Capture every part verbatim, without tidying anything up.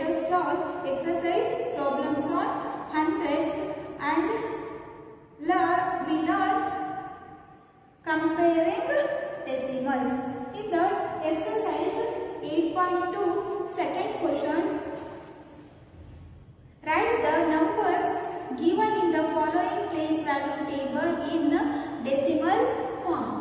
Today solve exercise problems on hundreds and learn, we learn comparing decimals. In the exercise eight point two, second question, write the numbers given in the following place value table in decimal form.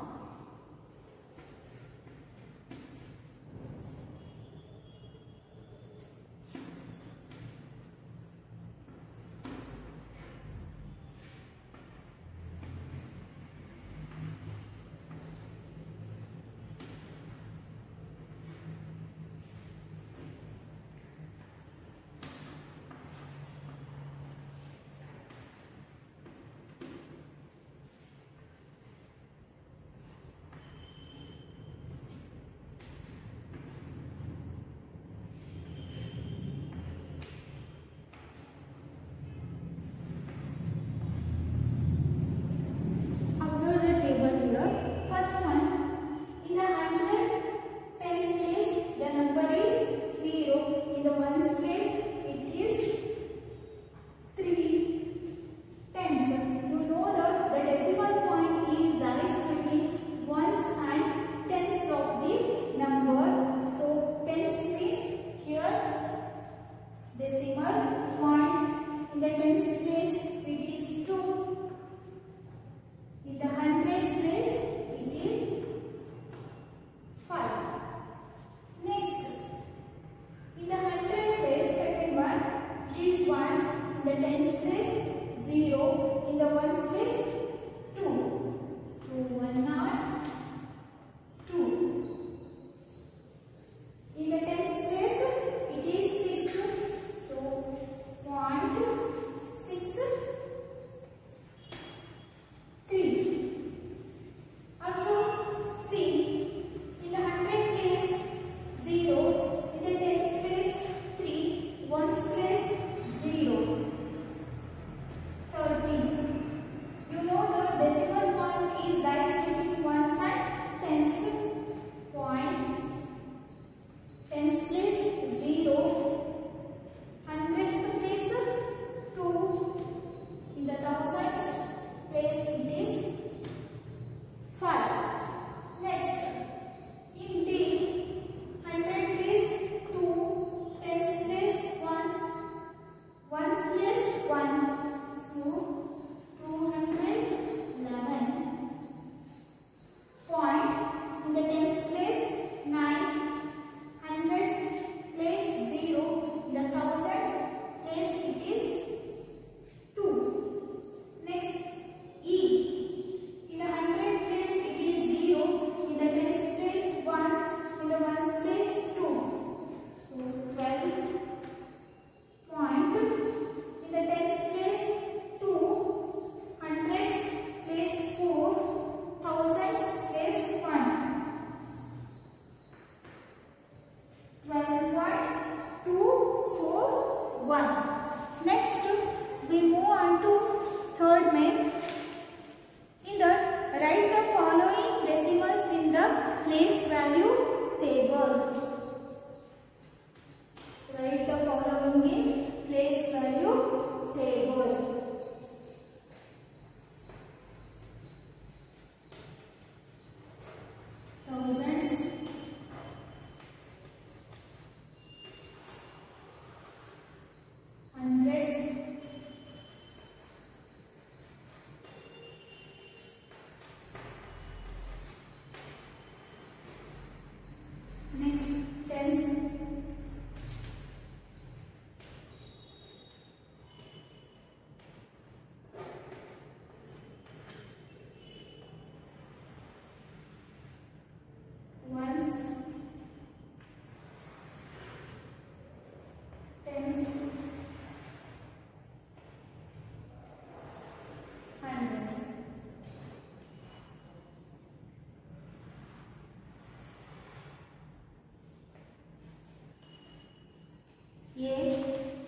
A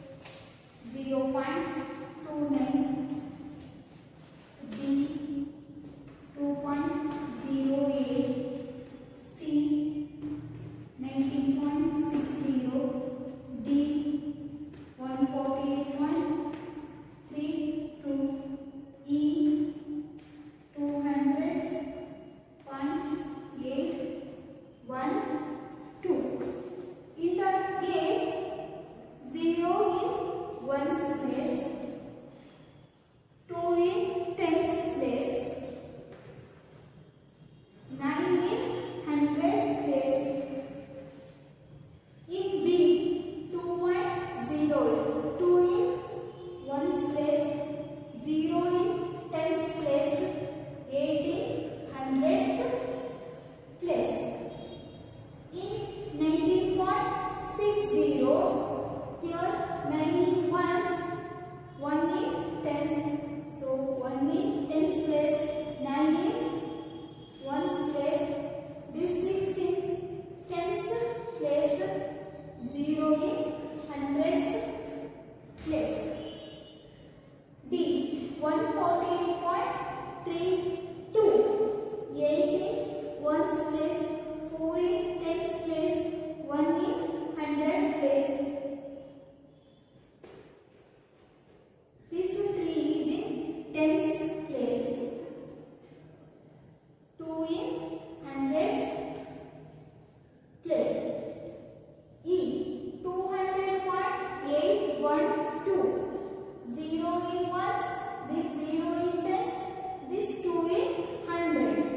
zero point two nine, B two point zero eight, C nineteen point six zero, D one forty-eight point three two. eight in ones place, four in tens place, one in hundred place. This three is in tens place, two in hundreds place. E two hundred point eight one two. zero in ones, this zero in tens, this two in hundreds.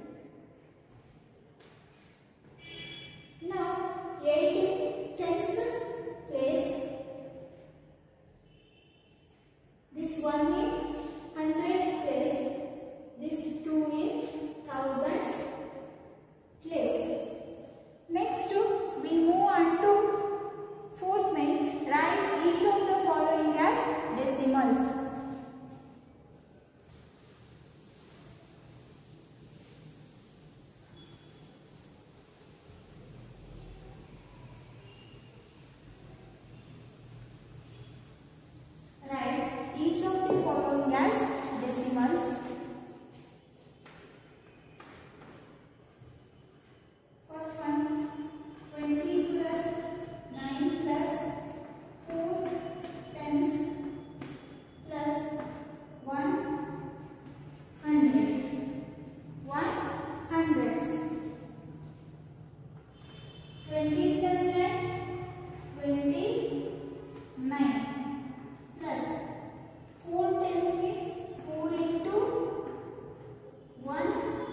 Now eight in tens place, this one in hundreds place, this two in thousands place. Next we move on to fourth main. Write each of the following as decimals. Write each of the following as decimals. First one, twenty plus nine plus four tens plus one hundred. one hundreds. twenty plus nine, twenty-nine. Plus four tens means four into one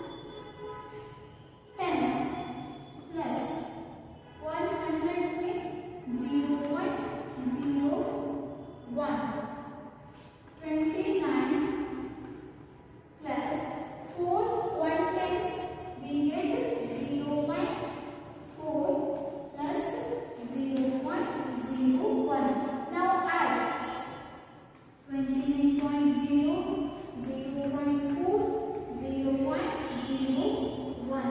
tens. Plus one hundred means zero point zero one. twenty-nine plus four one tens, we get zero point four plus zero point zero one. Now add twenty-nine point zero, zero point four, zero point zero one.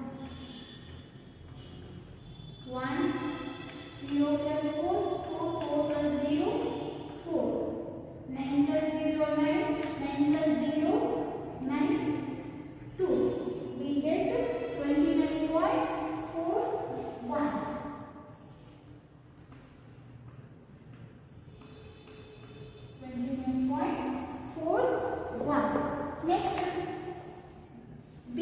one, zero plus four, four, four plus zero, four. nine plus zero, nine, nine plus zero, nine, two. We get twenty-nine point four one. twenty-nine point four one. Next, B.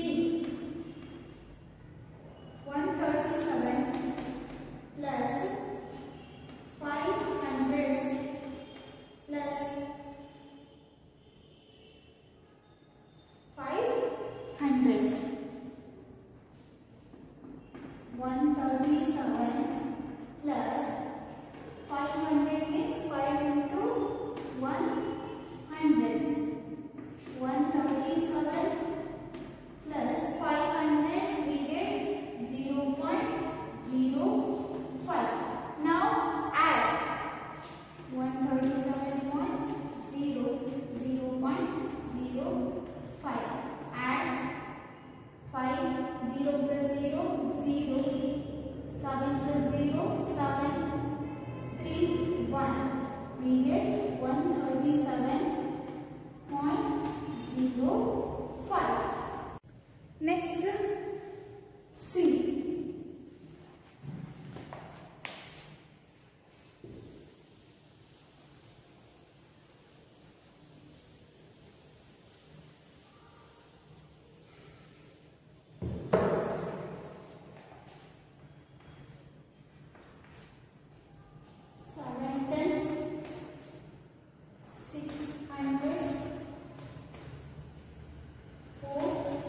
one thirty-seven plus five hundreds plus five hundreds. one thirty-seven plus five hundred means five into one hundreds. one thirty-seven plus five hundreds, we get zero point zero five. Now add one thirty-seven point zero, zero point zero five. Add five, zero plus zero, zero. seven plus zero, seven. three, one. We get one thirty-seven point zero five. Next, C. seven tens, six hundreds, four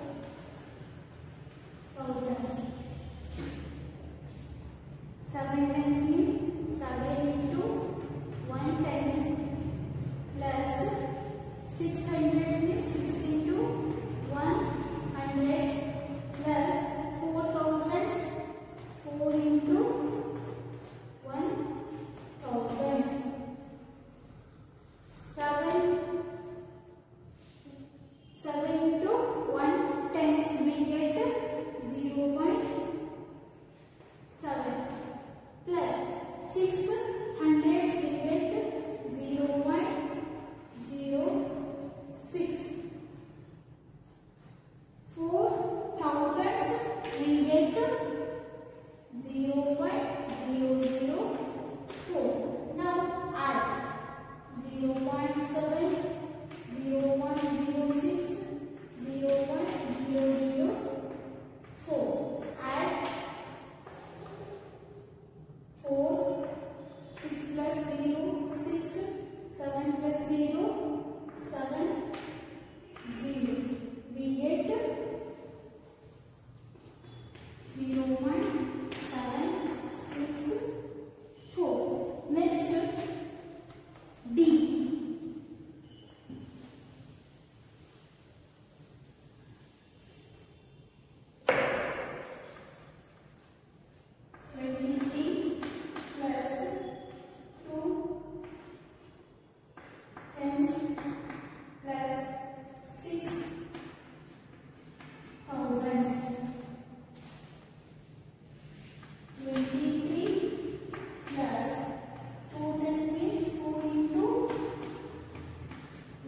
thousands. seven tens means seven into one tens plus six hundreds means six into one hundreds plus four thousands, four into one thousands. seven, seven into one tens, we get zero point seven plus six hundreds, we get zero point zero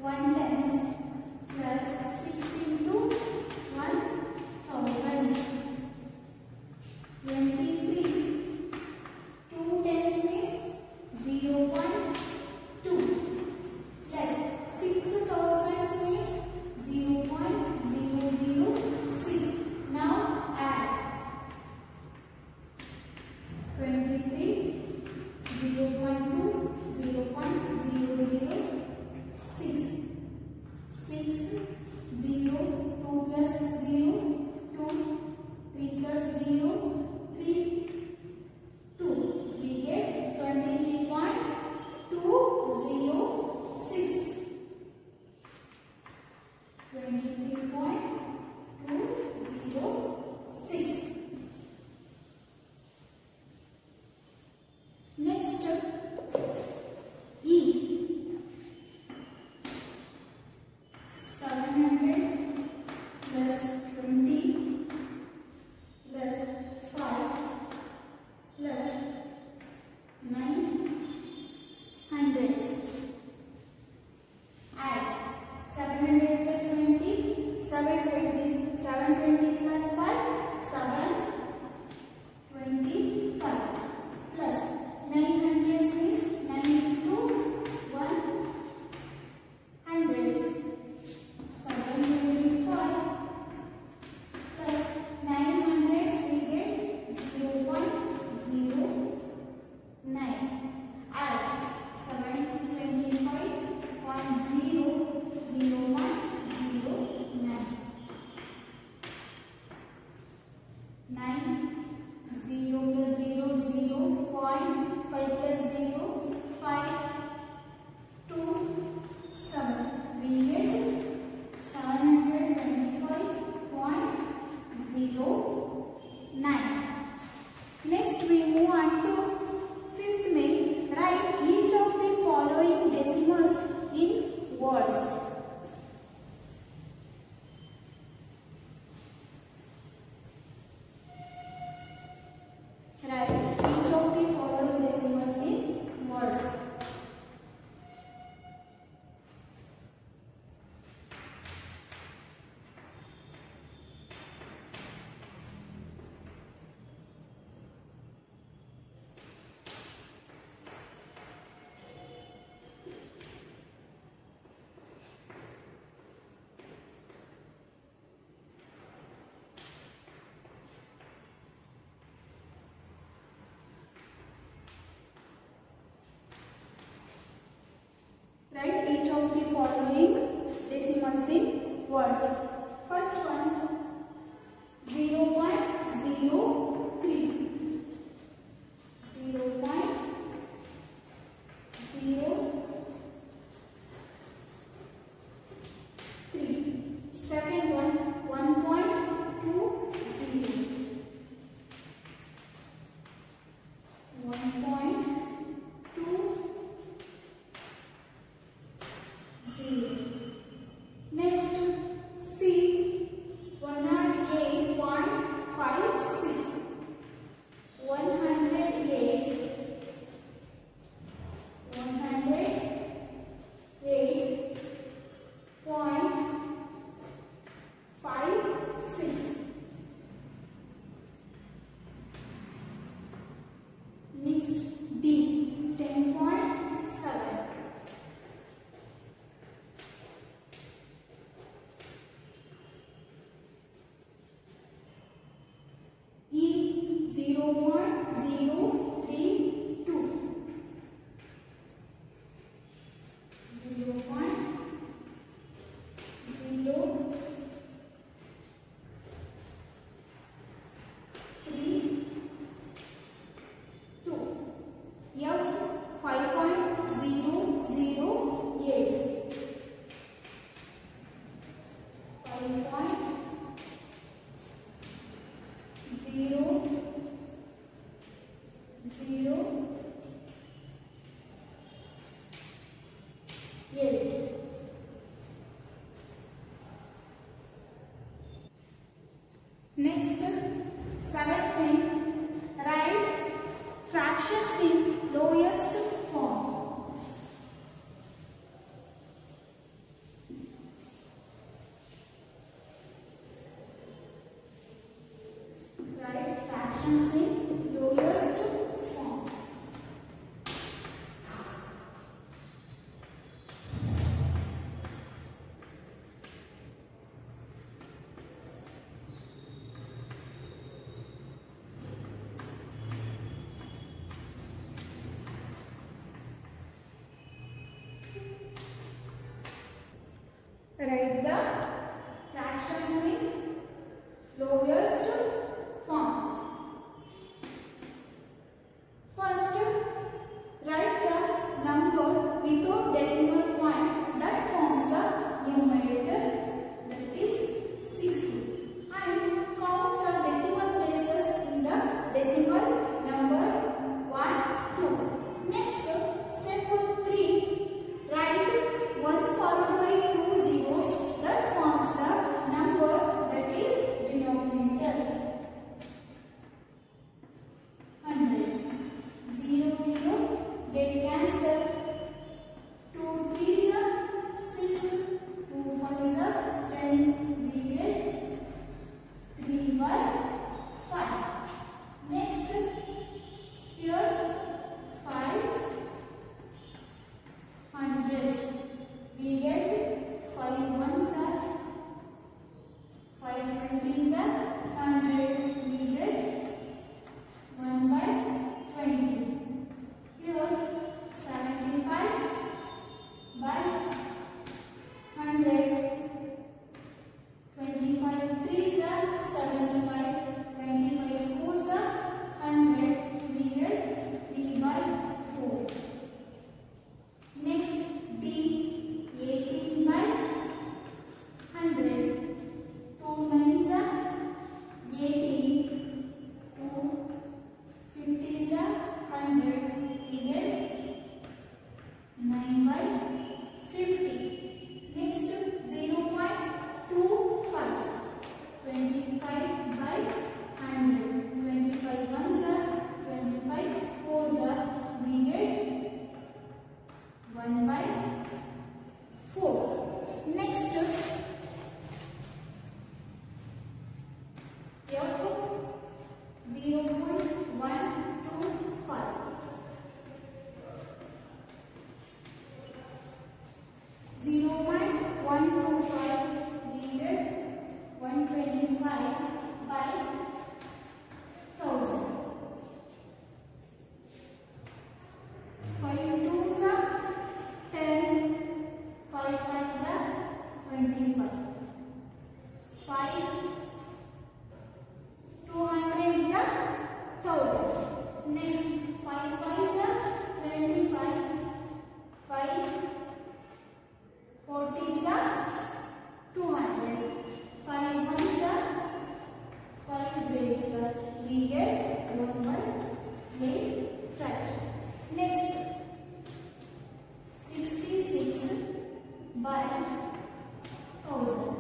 one tens plus six into one thousands. twenty-three. two tens means zero point two plus six thousands means zero point zero zero six. Now add twenty-three, zero point two, zero point zero zero six. six, zero, two plus zero, two, three plus zero, three, two. We get twenty-three point two zero six. twenty-three point two zero six. Next, E. seven hundred plus twenty plus five plus nine hundreds. Add seven hundred plus twenty, seven twenty, seven twenty plus five, seven twenty-five plus nine hundreds means nine into one hundreds. seven twenty-five plus nine hundreds we get zero point zero nine. Add seven twenty-five point zero zero one zero nine. nine, zero plus zero, zero point five plus zero, five, two, seven. We get seven hundred twenty-five point zero nine. Next we move on to fifth main. Write each of the following decimals in words. Write each of the following decimals in words. Write each of the following decimals in words. First one, zero point zero three. zero point zero three. Second one, one point two zero. one point two zero. Next, C, one hundred eight point five six. one hundred eight, one hundred eight point five six. Next, D, ten point seven. E, zero point zero three two. zero point zero three two. F, five point zero zero eight. five point zero zero eight. Next, seventh thing, write fractions in lowest forms. fractions in lowest form. Write the fractions in lowest form. First, write the number without decimal point that forms the numerator, that is sixty, and count the decimal places in the decimal number one, two. Next, step three, write one followed by two zeros that forms the number that is denominator. one hundred. zero, zero, get cancelled. two threes are six, two fives are ten, we get three by five. Next, here five hundreds. We get five ones are, five twenties are hundred. We get one by twenty. Here seventy-five by hundred. Twenty-five threes are seventy-five. Twenty-five fours are hundred. We get three by four. Next, D, eighteen by hundred. Two nines are eighteen. Two fifties are hundred. We get nine by fifty. Next, zero point two five. Twenty-five by hundred. Twenty-five ones are, twenty-five fours are. We get one by four. Next, F zero point one two five. zero point one two five, we get one hundred twenty-five by one thousand. five twos are ten, five fives are twenty-five. five two hundreds are one thousand. Next, five fives are twenty-five. five forties are two hundred. five ones are, five eights are. We get one by eight fraction. Next, sixty-six by one thousand.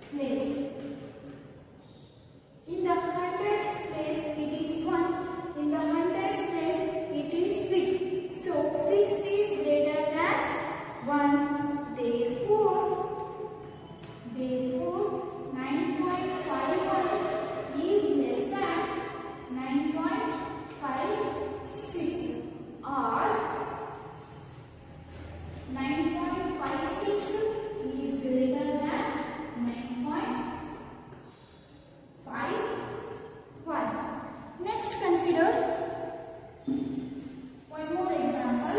place. In the hundreds place it is one. In the hundreds place it is six. So six is greater than one. Therefore, therefore nine point five one is less than nine point five six, or nine point five six is greater than nine point five one. Next, consider one more example.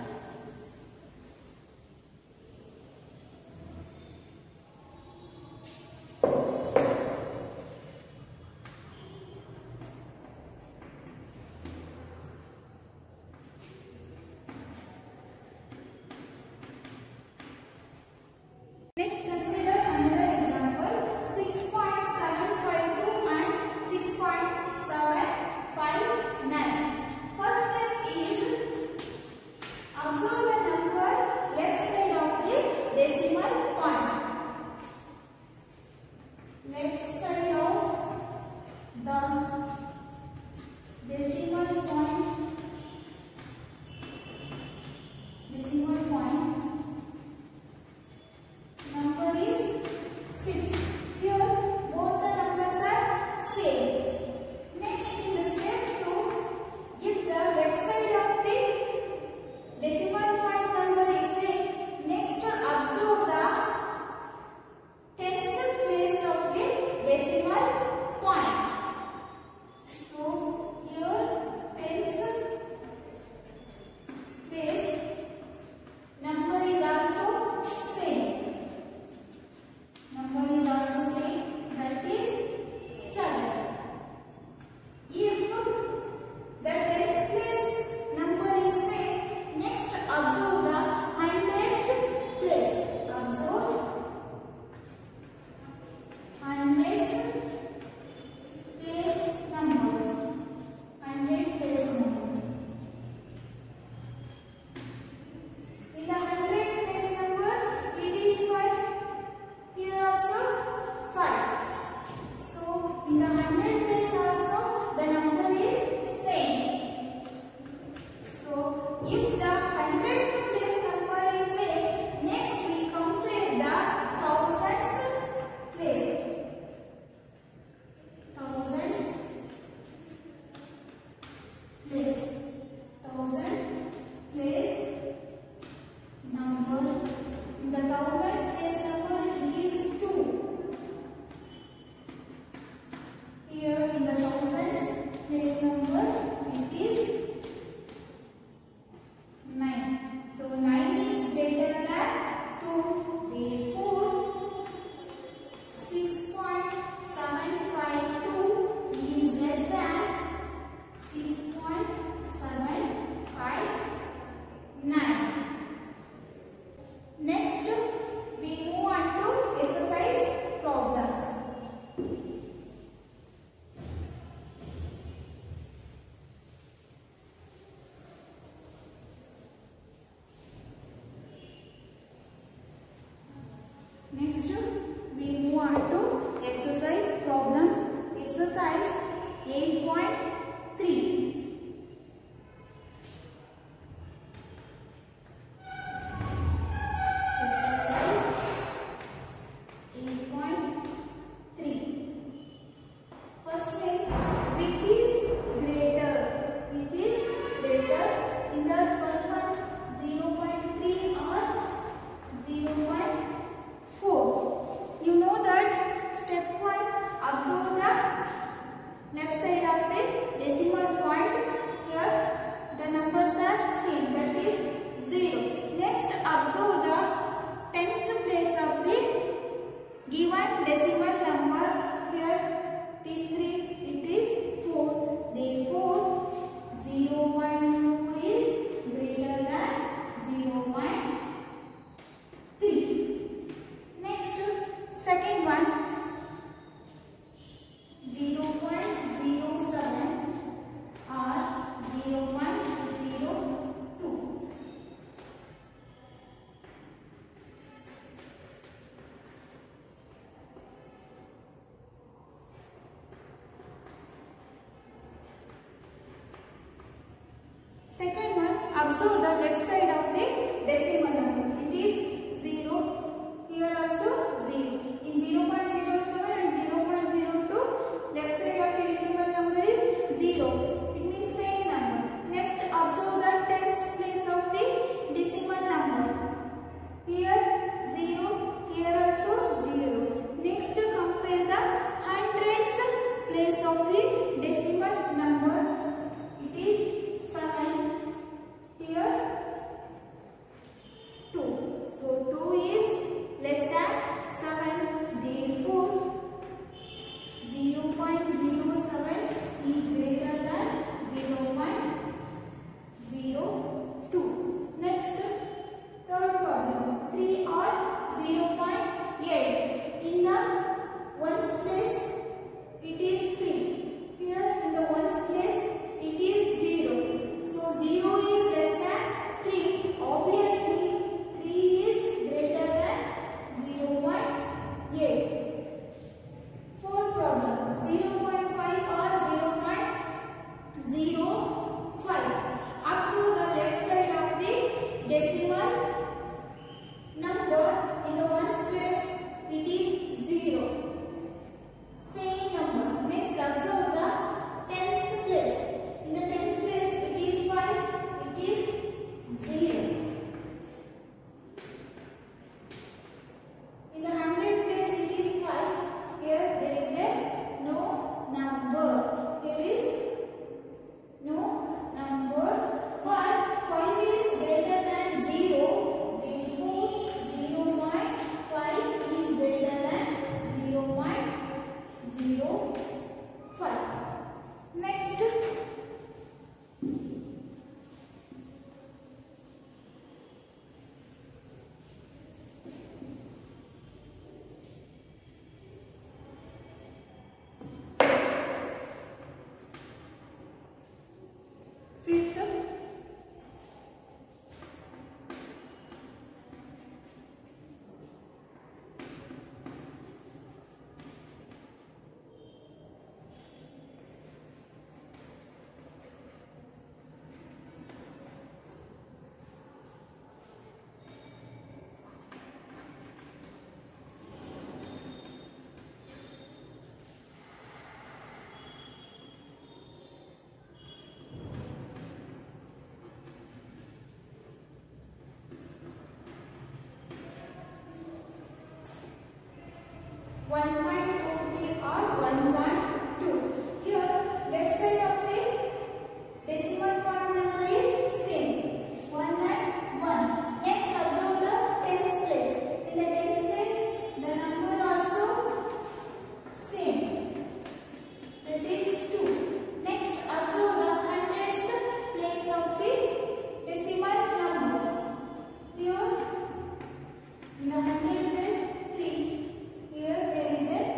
Next, consider another example, six point seven five two and six point seven five nine. First step is observe the number left side of the decimal point. Left side of the decimal point, decimal point. Number is six. Here both the numbers are same. Next, in the step two, if the left side of the decimal point number is same, next observe the tens place of the decimal point. So here tens place number is also same. Number is also same, that is seven. If the tens place number is same, next observe the hundredth place. Observe hundredth place number. Hundred place number. In the hundred place number, it is five. Here also five. So in the hundred place also the number is same. So if the hundredth place number is same, next we compare the thousandth place. Thousandth place. Thousand place number. In the thousandth place number it is two. Here in the thousandth place number it is nine. So nine is greater than two. Therefore six point seven five two is less than six point seven five nine. Next, we move on to exercise problems. Next, we move on to exercise problems. Exercise eight point three. Left side of the decimal point, here the numbers are same, that is zero. Next, observe the tens place of the given decimal number. Here it is three, it is four. Therefore zero point four is greater than zero point three. Next, second one, zero point zero seven or zero point zero two. Second one, observe the left side of the decimal number. It is zero. Here also zero. In zero point zero seven and zero point zero two, left side of the decimal number is zero. It means same number. Next, observe the tens place of the decimal number. Here zero. Here also zero. Next, compare the hundreds place of the decimal number. It is seven. Here two. So two is less than seven. Therefore zero point zero seven is greater than zero point zero two. Next, third problem. three or zero point eight. In the ones place it is three. Here in the ones place it is zero. So zero is less than three. Obviously three is greater than zero point eight. Fourth problem. zero point five or zero point zero five. Observe the left side of the decimal number. In the ones place it is zero. Same number. Next, observe the tens place. In the tens place it is five. It is zero. In the hundred place it is five. Here there is a no number. Here is no number. But five is greater than zero. Therefore zero point five is greater than zero point zero five. Next, fifth, one point two three or one point two. Here left side of the decimal point number is same. one and one. Next, observe the tens place. In the tens place the number also same. That is two. Next, observe the hundreds place of the decimal number. Here in the hundred place three. Here there is a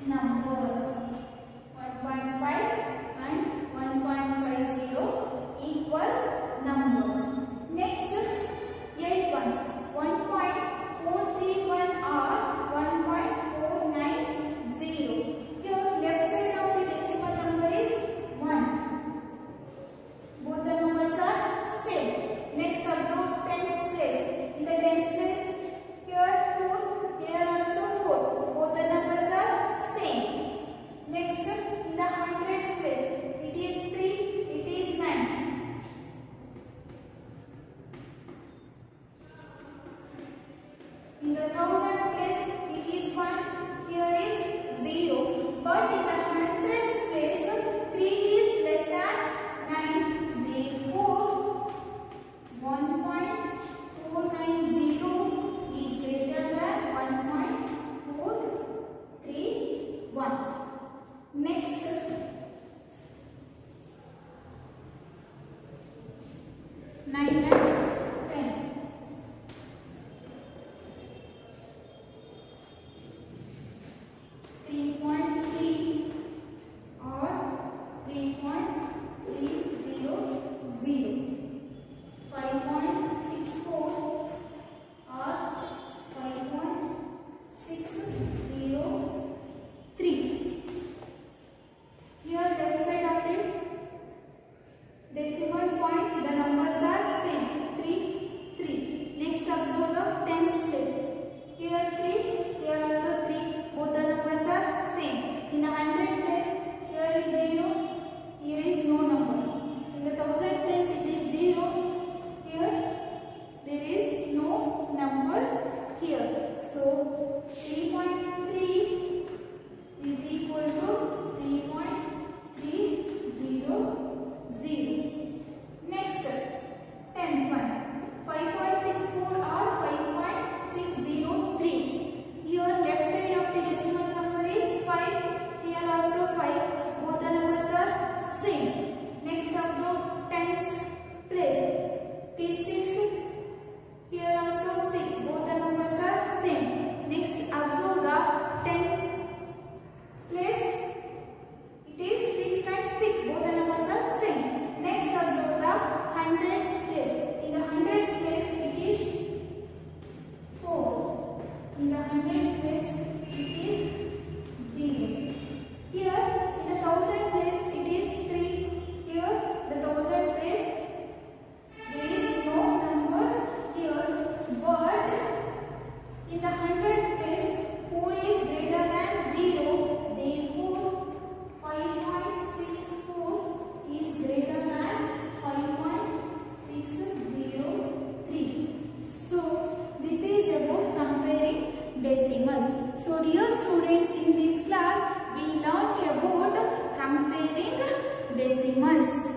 number. one point five and one point five zero equal numbers. Next, eighth one. one point four three one or one point four nine zero. Here left side of the decimal number is one. Both the numbers are same. Next observe tens place. In the tens place, here four, here also four. Both the numbers are same. Next, in the hundreds place, it is three, it is nine. In the thousands place, it is one, here is zero. But in the hundreds place, three is less than nine. Therefore, one point four nine zero is greater than one point four three one. Next, nine and ten. three point three or three point three zero zero. five point six four or five point six zero three. Here left side of the decimal point, the numbers are same, three, three. Next observe the tens place. Here three, here also three. Both the numbers are same. In the hundred place, here is zero, here is no number. In the thousand place, it is zero. Here there is no number here. So three point three is equal to three point three zero zero. Next, tenth one. five point six four or five point six zero three. Here left side of the decimal number is five. Here also five. Both the numbers are same. Next observe tens place. It is six. Here also six. Both the numbers are same. Next observe the tens place. It is six and six. Both the numbers are same. Next observe the hundreds place. In the hundreds place it is four. In the hundreds place it is zero. Here in the thousand place it is three. Here the thousand place there is no number here. But in the hundreds place four is greater than zero. Therefore five point six four is greater than five point six zero three. So this is about comparing decimals. So dear students, in this class we learned about comparing decimals.